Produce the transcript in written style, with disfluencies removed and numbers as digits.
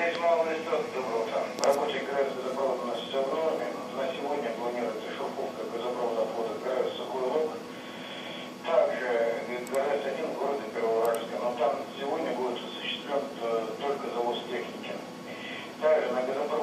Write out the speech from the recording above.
Здесь малый листок, доброго утра. Рабочий ГРЭС газопровод у нас все в норме. На сегодня планируется шурфовка газопровода отвода ГРЭС Сухой Лог. Также ГРЭС-1 в городе Первоуральске, но там сегодня будет осуществлен только завоз техники. Также на газопроводе